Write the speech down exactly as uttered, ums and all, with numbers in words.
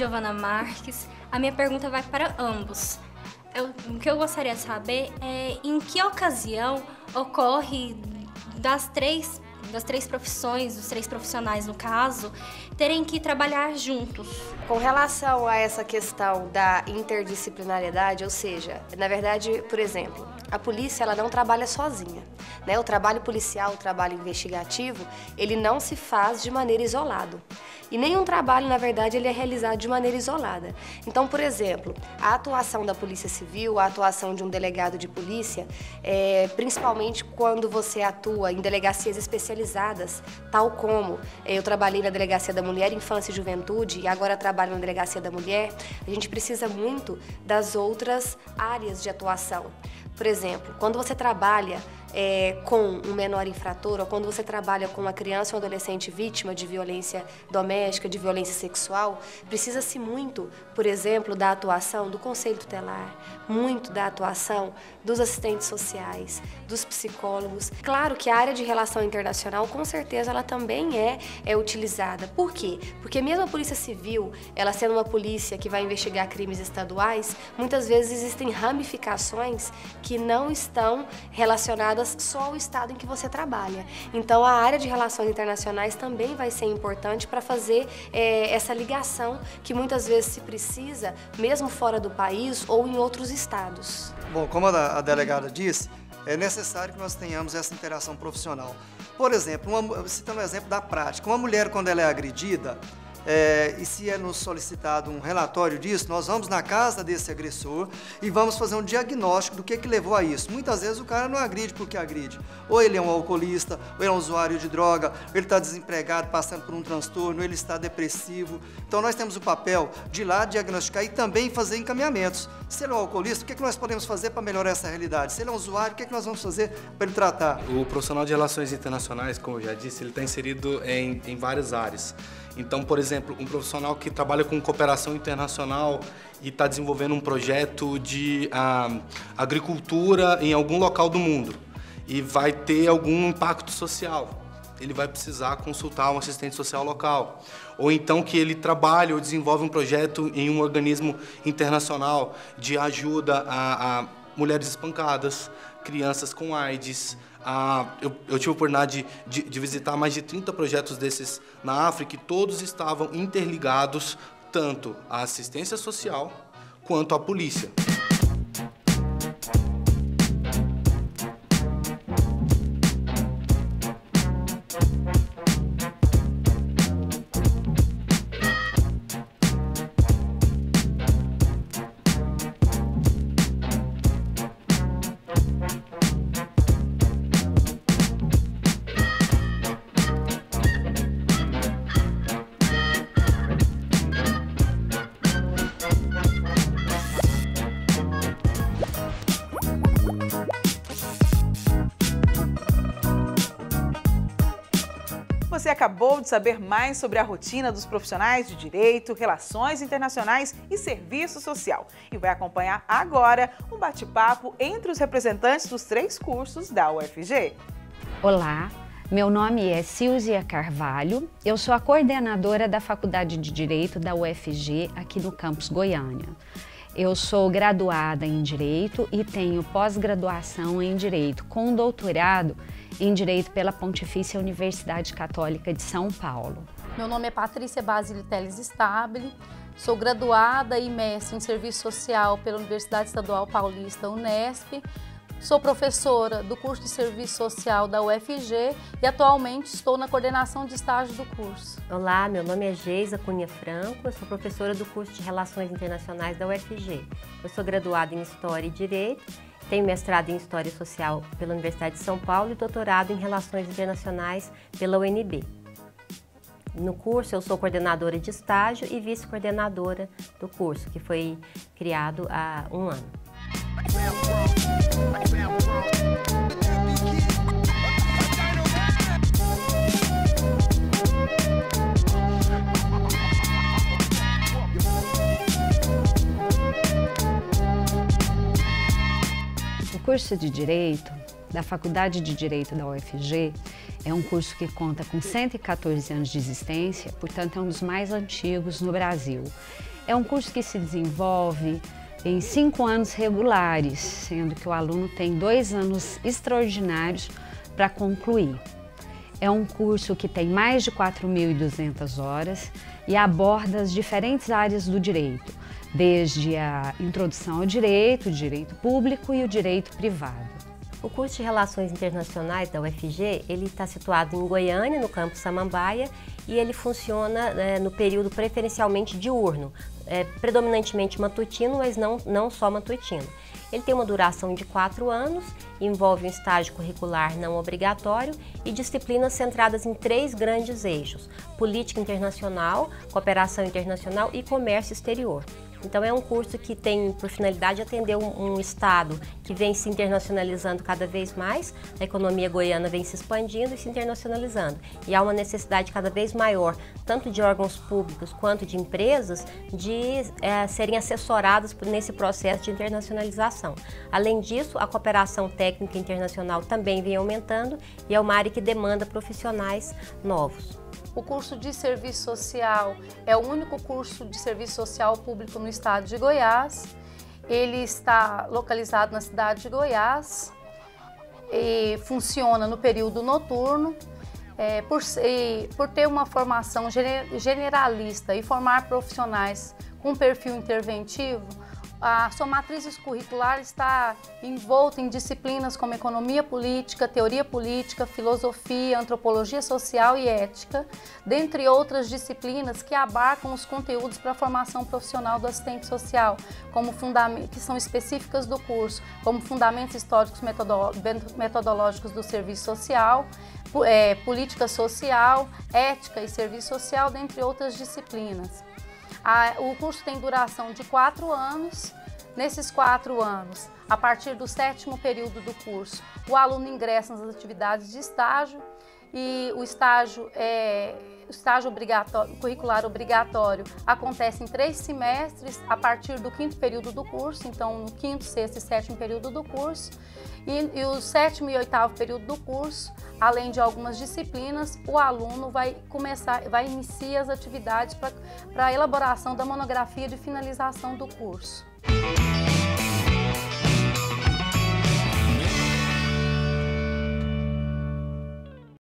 Giovana Marques. A minha pergunta vai para ambos. Eu, o que eu gostaria de saber é em que ocasião ocorre das três, das três profissões, dos três profissionais no caso, terem que trabalhar juntos. Com relação a essa questão da interdisciplinariedade, ou seja, na verdade, por exemplo, a polícia ela não trabalha sozinha, né? O trabalho policial, o trabalho investigativo, ele não se faz de maneira isolada. E nenhum trabalho, na verdade, ele é realizado de maneira isolada. Então, por exemplo, a atuação da Polícia Civil, a atuação de um delegado de polícia, é, principalmente quando você atua em delegacias especializadas, tal como eu trabalhei na Delegacia da Mulher, Infância e Juventude e agora trabalho na Delegacia da Mulher, a gente precisa muito das outras áreas de atuação. Por exemplo, quando você trabalha é, com um menor infrator ou quando você trabalha com uma criança ou um adolescente vítima de violência doméstica, de violência sexual, precisa-se muito, por exemplo, da atuação do Conselho Tutelar, muito da atuação dos assistentes sociais, dos psicólogos. Claro que a área de relação internacional, com certeza, ela também é, é utilizada. Por quê? Porque mesmo a Polícia Civil, ela sendo uma polícia que vai investigar crimes estaduais, muitas vezes existem ramificações que não estão relacionadas só ao estado em que você trabalha. Então, a área de relações internacionais também vai ser importante para fazer é, essa ligação que muitas vezes se precisa, mesmo fora do país ou em outros estados. Bom, como a delegada disse, é necessário que nós tenhamos essa interação profissional. Por exemplo, uma, citando um exemplo da prática, uma mulher quando ela é agredida, É, e se é nos solicitado um relatório disso, nós vamos na casa desse agressor e vamos fazer um diagnóstico do que, que levou a isso. Muitas vezes o cara não agride porque agride. Ou ele é um alcoolista, ou ele é um usuário de droga, ou ele está desempregado, passando por um transtorno, ou ele está depressivo. Então nós temos o papel de ir lá diagnosticar e também fazer encaminhamentos. Se ele é um alcoolista, o que, que nós podemos fazer para melhorar essa realidade? Se ele é um usuário, o que, que nós vamos fazer para ele tratar? O profissional de relações internacionais, como eu já disse, ele está inserido em, em várias áreas. Então, por exemplo, um profissional que trabalha com cooperação internacional e está desenvolvendo um projeto de ah, agricultura em algum local do mundo e vai ter algum impacto social, ele vai precisar consultar um assistente social local. Ou então que ele trabalha ou desenvolve um projeto em um organismo internacional de ajuda a, a mulheres espancadas, crianças com AIDS. Ah, eu, eu tive a oportunidade de, de, de visitar mais de trinta projetos desses na África e todos estavam interligados tanto à assistência social quanto à polícia. Você acabou de saber mais sobre a rotina dos profissionais de Direito, Relações Internacionais e Serviço Social. E vai acompanhar agora um bate-papo entre os representantes dos três cursos da U F G. Olá, meu nome é Silzia Carvalho, eu sou a coordenadora da Faculdade de Direito da U F G aqui no campus Goiânia. Eu sou graduada em Direito e tenho pós-graduação em Direito com doutorado em Direito pela Pontifícia Universidade Católica de São Paulo. Meu nome é Patrícia Basile Teles Stabile, sou graduada e mestre em Serviço Social pela Universidade Estadual Paulista Unesp, sou professora do curso de Serviço Social da U F G e atualmente estou na coordenação de estágio do curso. Olá, meu nome é Geisa Cunha Franco, eu sou professora do curso de Relações Internacionais da U F G. Eu sou graduada em História e Direito, tenho mestrado em História Social pela Universidade de São Paulo e doutorado em Relações Internacionais pela U N B. No curso eu sou coordenadora de estágio e vice-coordenadora do curso, que foi criado há um ano. O curso de Direito da Faculdade de Direito da U F G é um curso que conta com cento e quatorze anos de existência, portanto é um dos mais antigos no Brasil. É um curso que se desenvolve em cinco anos regulares, sendo que o aluno tem dois anos extraordinários para concluir. É um curso que tem mais de quatro mil e duzentas horas e aborda as diferentes áreas do direito, desde a introdução ao direito, o direito público e o direito privado. O curso de Relações Internacionais da U F G, ele está situado em Goiânia, no campus Samambaia, e ele funciona é, no período preferencialmente diurno, é, predominantemente matutino, mas não, não só matutino. Ele tem uma duração de quatro anos, envolve um estágio curricular não obrigatório e disciplinas centradas em três grandes eixos: política internacional, cooperação internacional e comércio exterior. Então é um curso que tem por finalidade atender um, um estado que vem se internacionalizando cada vez mais, a economia goiana vem se expandindo e se internacionalizando. E há uma necessidade cada vez maior, tanto de órgãos públicos quanto de empresas, de é, serem assessorados nesse processo de internacionalização. Além disso, a cooperação técnica internacional também vem aumentando e é uma área que demanda profissionais novos. O curso de Serviço Social é o único curso de serviço social público no estado de Goiás. Ele está localizado na cidade de Goiás e funciona no período noturno. É, por, e, por ter uma formação generalista e formar profissionais com perfil interventivo, a sua matriz curricular está envolta em disciplinas como economia política, teoria política, filosofia, antropologia social e ética, dentre outras disciplinas que abarcam os conteúdos para a formação profissional do assistente social, como que são específicas do curso, como fundamentos históricos metodológicos do serviço social, é, política social, ética e serviço social, dentre outras disciplinas. O curso tem duração de quatro anos. Nesses quatro anos, a partir do sétimo período do curso, o aluno ingressa nas atividades de estágio e o estágio, é, o estágio obrigatório, curricular obrigatório acontece em três semestres a partir do quinto período do curso, então no quinto, sexto e sétimo período do curso. E, e o sétimo e oitavo período do curso, além de algumas disciplinas, o aluno vai começar, vai iniciar as atividades para a elaboração da monografia de finalização do curso.